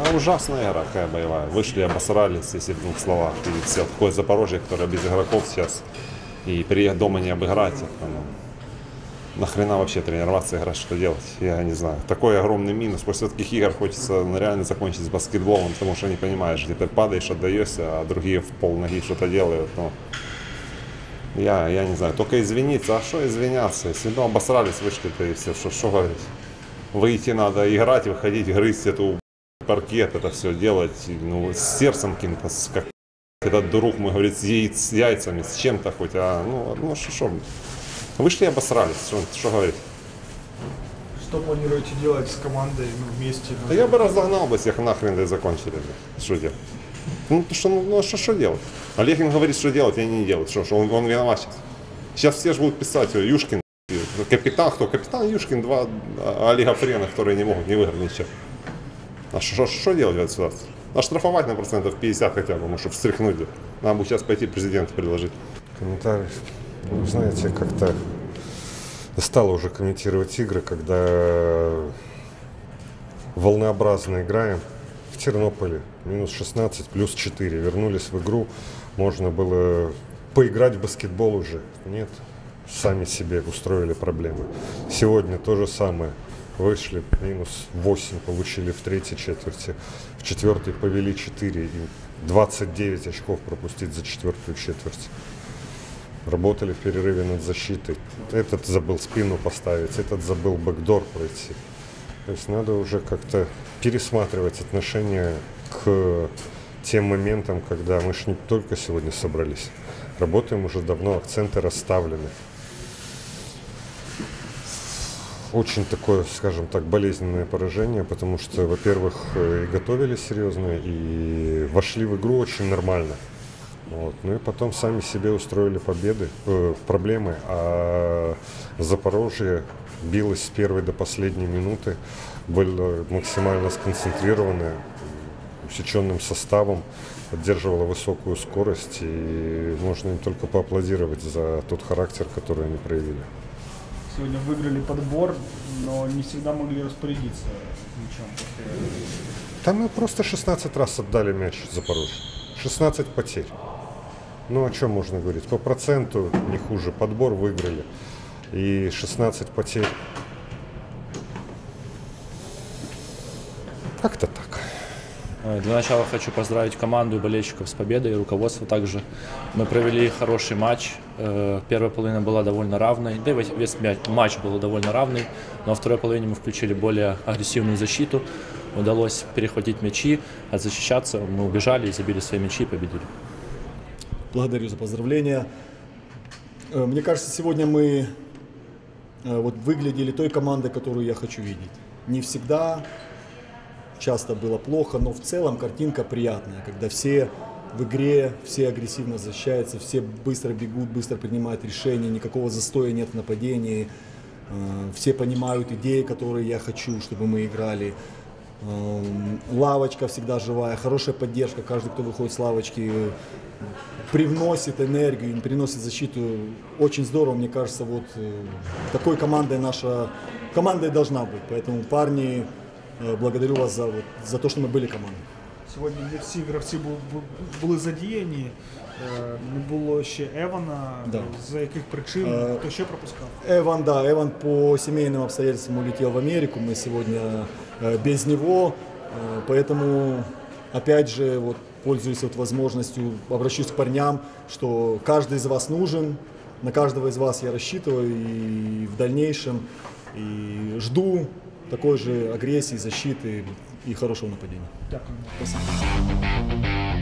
А ужасная игра, какая боевая. Вышли, обосрались, если в двух словах. И все, такое Запорожье, которое без игроков сейчас. И приехать дома не обыграть. Это, нахрена вообще тренироваться, играть, что делать? Я не знаю. Такой огромный минус. После таких игр хочется реально закончить с баскетболом, потому что не понимаешь, где ты падаешь, отдаешься, а другие в полноги что-то делают. Но я не знаю, только извиниться. А что извиняться? Если обосрались, вышли-то и все, что говорить? Выйти надо, играть, выходить, грызть эту паркет, это все делать, ну, с сердцем каким-то, как этот друг мой говорит, с яйцами, с чем-то хоть, что, вышли и обосрались, что говорить. Что планируете делать с командой вместе? Да я бы разогнал бы всех нахрен, да и закончили бы, что делать. Что делать? Олегин говорит, что делать, и они не делают, что он виноват сейчас. Сейчас все же будут писать, Юшкин, капитан, кто? Капитан Юшкин, два Олега Френа, которые не могут не выиграть ничего. А что делать в этой ситуации? Оштрафовать на процентов 50 хотя бы, чтобы встряхнуть. Надо бы сейчас пойти президенту предложить. Комментарий. Ну, знаете, как-то стало уже комментировать игры, когда волнообразно играем. В Тернополе минус 16, плюс 4. Вернулись в игру. Можно было поиграть в баскетбол уже. Нет. Сами себе устроили проблемы. Сегодня то же самое. Вышли, минус 8 получили в третьей четверти. В четвертой повели 4. И 29 очков пропустить за четвертую четверть. Работали в перерыве над защитой. Этот забыл спину поставить, этот забыл бэкдор пройти. То есть надо уже как-то пересматривать отношение к тем моментам, когда мы ж не только сегодня собрались. Работаем уже давно, акценты расставлены. Очень такое, скажем так, болезненное поражение, потому что, во-первых, и готовились серьезно, и вошли в игру очень нормально. Вот. Ну и потом сами себе устроили проблемы, а Запорожье билось с первой до последней минуты, было максимально сконцентрировано, усеченным составом, поддерживало высокую скорость, и можно им только поаплодировать за тот характер, который они проявили. Сегодня выиграли подбор, но не всегда могли распорядиться мячом. Там мы просто 16 раз отдали мяч Запорожью. 16 потерь. Ну, о чем можно говорить? По проценту не хуже. Подбор выиграли. И 16 потерь. Как-то так. Для начала хочу поздравить команду и болельщиков с победой, и руководство также. Мы провели хороший матч. Первая половина была довольно равной, да и весь матч был довольно равный. Но во второй половине мы включили более агрессивную защиту. Удалось перехватить мячи, защищаться. Мы убежали и забили свои мячи и победили. Благодарю за поздравления. Мне кажется, сегодня мы выглядели той командой, которую я хочу видеть. Не всегда, часто было плохо, но в целом картинка приятная, когда все в игре, все агрессивно защищаются, все быстро бегут, быстро принимают решения, никакого застоя нет в нападении, все понимают идеи, которые я хочу, чтобы мы играли. Лавочка всегда живая, хорошая поддержка, каждый, кто выходит с лавочки, привносит энергию, приносит защиту. Очень здорово, мне кажется, вот такой командой наша команда должна быть. Поэтому, парни, благодарю вас за то, що ми були командою. Сьогодні не всі гравці були задіяні, не було ще Евана, да. За яких причин, хто ще пропускав? Еван по семейным обстоятельствам улетел в Америку, мы сегодня без него, поэтому, опять же, вот, пользуясь возможностью, обращусь к парням, что каждый из вас нужен, на каждого из вас я рассчитываю и в дальнейшем, и жду такой же агрессии, защиты и хорошего нападения. Дякую. Спасибо.